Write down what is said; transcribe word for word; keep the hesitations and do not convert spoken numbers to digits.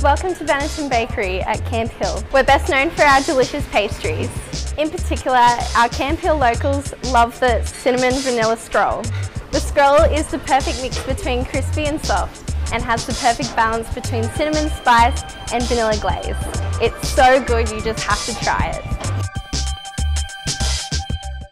Welcome to Banneton Bakery at Camp Hill. We're best known for our delicious pastries. In particular, our Camp Hill locals love the cinnamon vanilla scroll. The scroll is the perfect mix between crispy and soft and has the perfect balance between cinnamon spice and vanilla glaze. It's so good, you just have to try it.